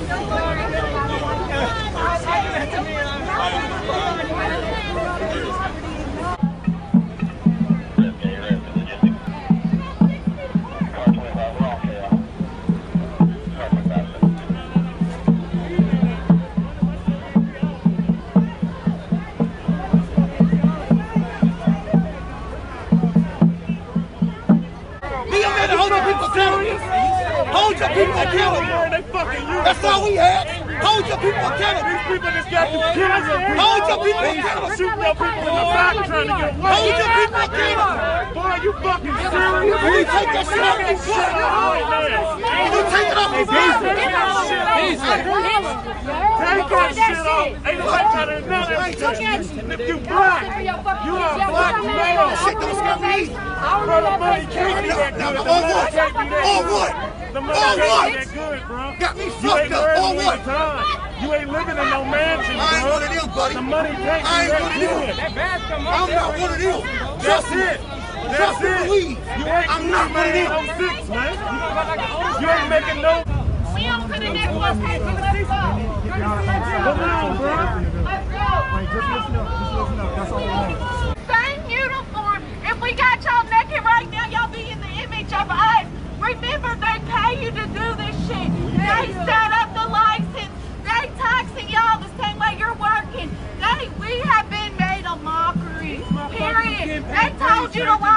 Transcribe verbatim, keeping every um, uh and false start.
Hold your people accountable. That's all we had. Hold your people accountable. These people just got you killing your people. Hold your people accountable. Shooting your people in the back trying to get away. Hold your people accountable. Boy, you fucking serious? You take that shit off your shit. You take it off your shit. Take that shit off. Ain't nobody trying to know that shit. If you black, you are a black male. Shit don't scare me. Bro, the money can't be that good. The money can't be that Or good. what? The money Or can't what? be that good, bro. Got me You fucked ain't up. Or earning what? any time. You ain't living in no mansion, I ain't bro. one of them, buddy. The money can't I ain't be one of that them. good. I'm not one of them. That's Trust me. it. That's Trust and it. believe. You ain't I'm not one of them. oh six, man. You ain't making no. We don't put a neck on paper. Let's go. Come on, bro. Let's go. Just listen up. Just listen up. That's all we want. Same uniform. If we got y'all naked right now, y'all be in the image of us. Remember, they pay you to do this shit. They set up the license. They taxing y'all the same way you're working. They, we have been made a mockery. Period. They told you to lie.